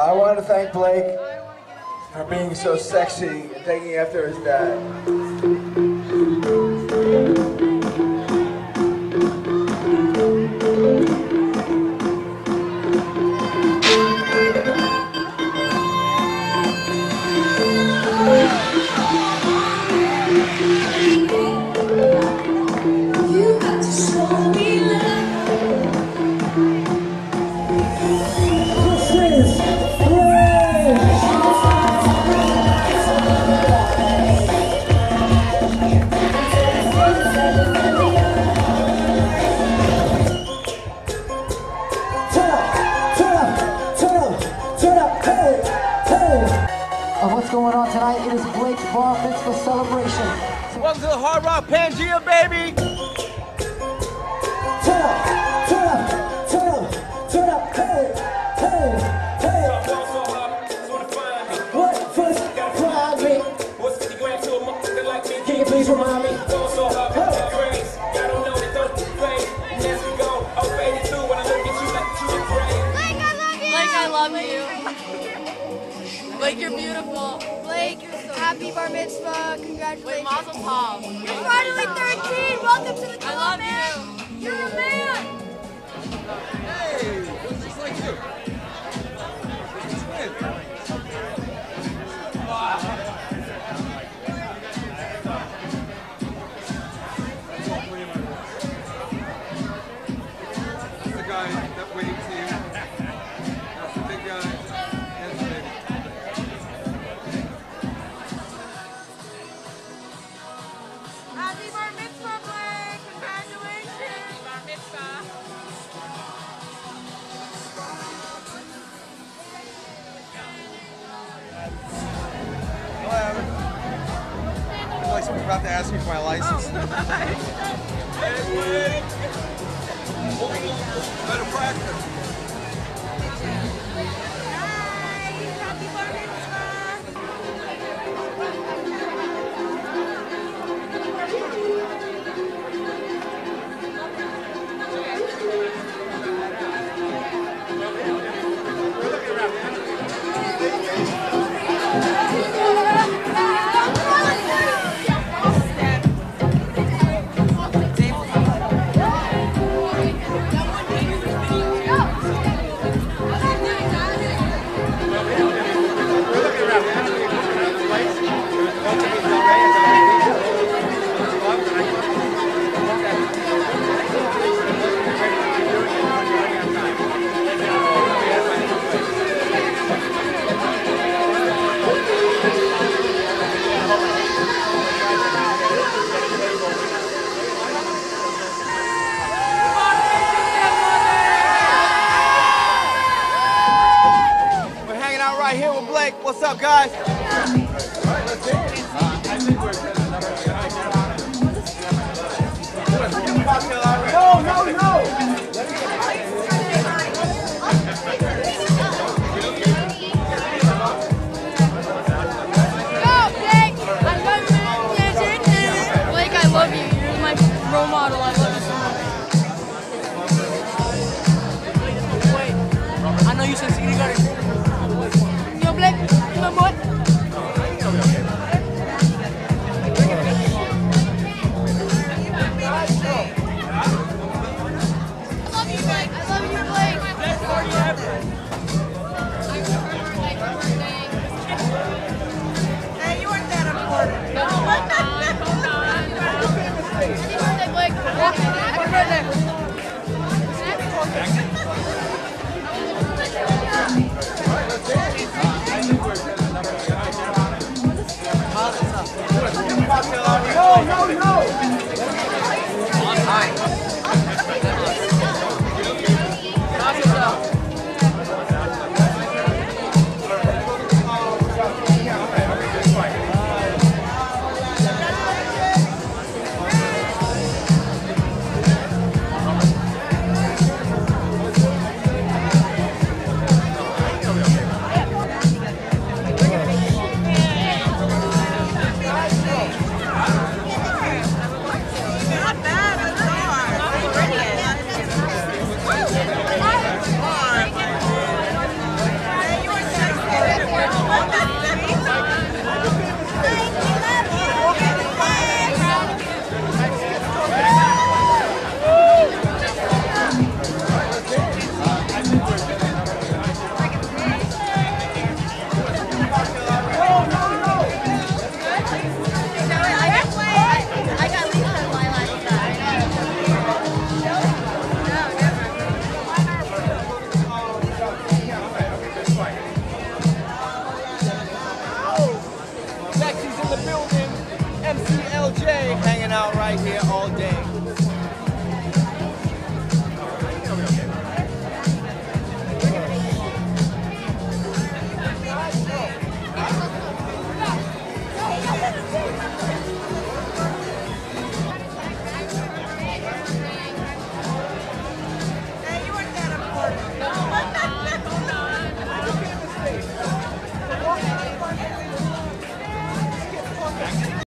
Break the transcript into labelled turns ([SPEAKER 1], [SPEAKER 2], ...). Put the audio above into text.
[SPEAKER 1] I want to thank Blake for being so sexy and taking after his dad.
[SPEAKER 2] What's going on tonight? It is Blake's Bar Mitzvah celebration.
[SPEAKER 3] Welcome to the Hard Rock Pangea, baby!
[SPEAKER 2] Turn up, turn up, turn up, turn up, hey, hey, hey. What first find me? What's 50 grand to a motherfucker like me? Can you please remind me? Hey.
[SPEAKER 4] Blake, I love you. Blake, you're beautiful. Blake, you're so happy bar mitzvah. Congratulations. Wait, mazel tov. You're finally 13. Welcome to the club, I love man. You. You're a man.
[SPEAKER 3] Hey, just like you. That's the guy that waiting to you. That's the big guy. That's the baby.
[SPEAKER 4] Happy bar mitzvah, Blake. Congratulations. Bar mitzvah.
[SPEAKER 3] I feel like someone's about to ask me for my license. Better practice.
[SPEAKER 4] Happy bar mitzvah.
[SPEAKER 3] Right here with Blake. What's up, guys? No.
[SPEAKER 4] Blake, I love you. You're my role model. I love you so much.
[SPEAKER 2] Wait, I know you said you got it.
[SPEAKER 4] Yo, Blake.